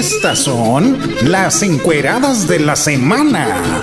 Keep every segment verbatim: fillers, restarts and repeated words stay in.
Estas son las encueradas de la semana.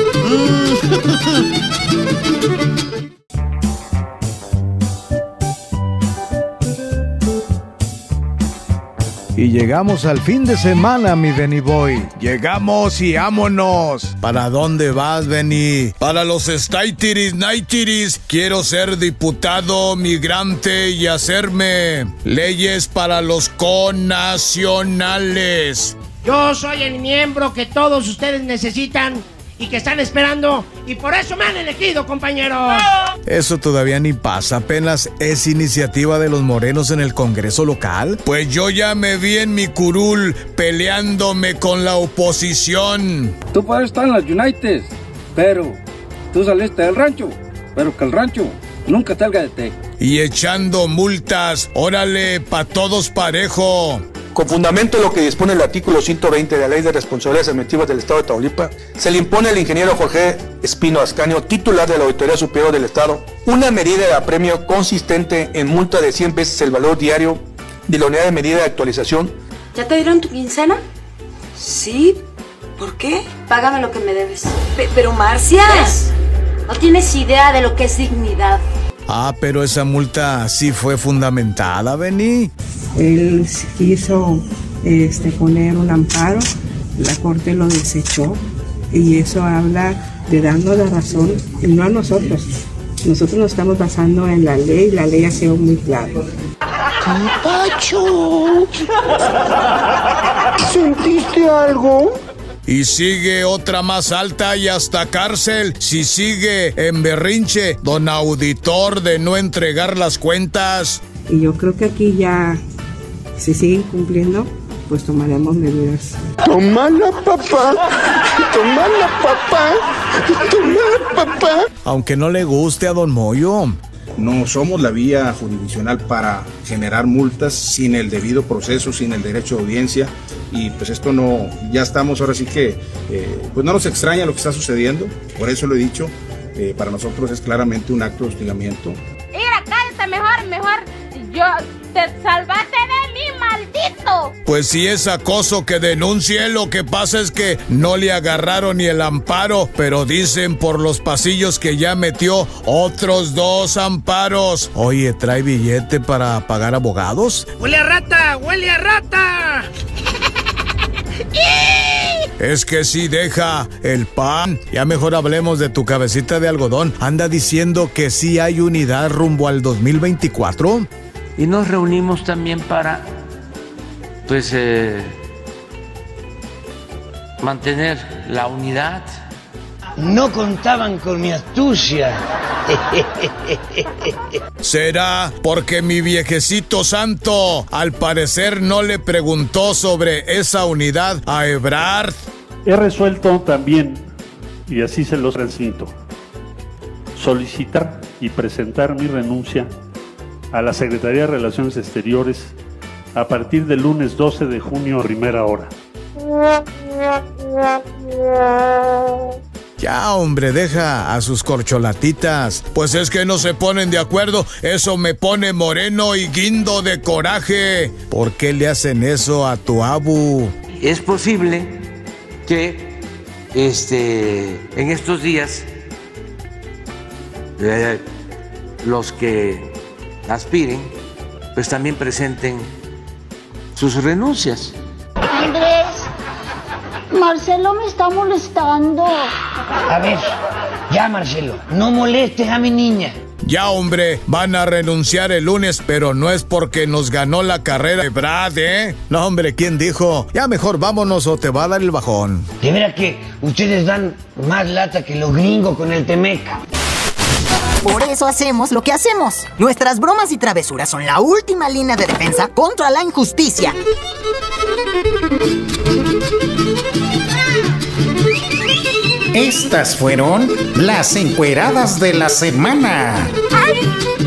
Y llegamos al fin de semana, mi Benny Boy. Llegamos y vámonos. ¿Para dónde vas, Benny? Para los Staitiris Naitiris. Quiero ser diputado migrante y hacerme leyes para los connacionales. Yo soy el miembro que todos ustedes necesitan y que están esperando, y por eso me han elegido, compañeros. Eso todavía ni pasa, apenas es iniciativa de los morenos en el Congreso local. Pues yo ya me vi en mi curul peleándome con la oposición. Tú puedes estar en las United, pero tú saliste del rancho, pero que el rancho nunca te salga de té. Y echando multas, órale, pa' todos parejo. Con fundamento en lo que dispone el artículo ciento veinte de la Ley de Responsabilidades Administrativas del Estado de Tamaulipas, se le impone al ingeniero Jorge Espino Ascanio, titular de la Auditoría Superior del Estado, una medida de apremio consistente en multa de cien veces el valor diario de la unidad de medida de actualización. ¿Ya te dieron tu quincena? Sí. ¿Por qué? Págame lo que me debes. P- pero Marcia, no tienes idea de lo que es dignidad. Ah, pero esa multa sí fue fundamentada, Benny. Él quiso este, poner un amparo, la Corte lo desechó y eso habla de darnos la razón, y no a nosotros. Nosotros nos estamos basando en la ley, la ley ha sido muy clara. ¡Pacho! ¿Sentiste algo? Y sigue otra más alta y hasta cárcel si sigue en berrinche, don auditor, de no entregar las cuentas. Y yo creo que aquí ya, si siguen cumpliendo, pues tomaremos medidas. ¡Tómala, papá! ¡Tómala, papá! ¡Tómala, papá! Aunque no le guste a don Moyo. No somos la vía jurisdiccional para generar multas sin el debido proceso, sin el derecho de audiencia, y pues esto no, ya estamos ahora sí que, eh, pues no nos extraña lo que está sucediendo, por eso lo he dicho, eh, para nosotros es claramente un acto de hostigamiento. Mira, cállate mejor, mejor, yo te salvaste de mí, maldito. Pues si es acoso que denuncie, lo que pasa es que no le agarraron ni el amparo, pero dicen por los pasillos que ya metió otros dos amparos. Oye, ¿trae billete para pagar abogados? ¡Huele a rata! ¡Huele a rata! Es que sí deja el pan. Ya mejor hablemos de tu cabecita de algodón. Anda diciendo que sí hay unidad rumbo al dos mil veinticuatro. Y nos reunimos también para, pues, eh, mantener la unidad. No contaban con mi astucia. ¿Será porque mi viejecito santo al parecer no le preguntó sobre esa unidad a Ebrard? He resuelto también, y así se los transmito, solicitar y presentar mi renuncia a la Secretaría de Relaciones Exteriores a partir del lunes doce de junio a primera hora. Ya, hombre, deja a sus corcholatitas. Pues es que no se ponen de acuerdo. Eso me pone moreno y guindo de coraje. ¿Por qué le hacen eso a tu abu? Es posible que este, en estos días eh, los que aspiren, pues también presenten sus renuncias. Andrés, Marcelo me está molestando. A ver, ya Marcelo, no molestes a mi niña. Ya, hombre, van a renunciar el lunes, pero no es porque nos ganó la carrera de Brad, ¿eh? No, hombre, ¿quién dijo? Ya mejor vámonos o te va a dar el bajón. De veras que ustedes dan más lata que los gringos con el Temec. Por eso hacemos lo que hacemos. Nuestras bromas y travesuras son la última línea de defensa contra la injusticia. Estas fueron las encueradas de la semana. ¡Ay!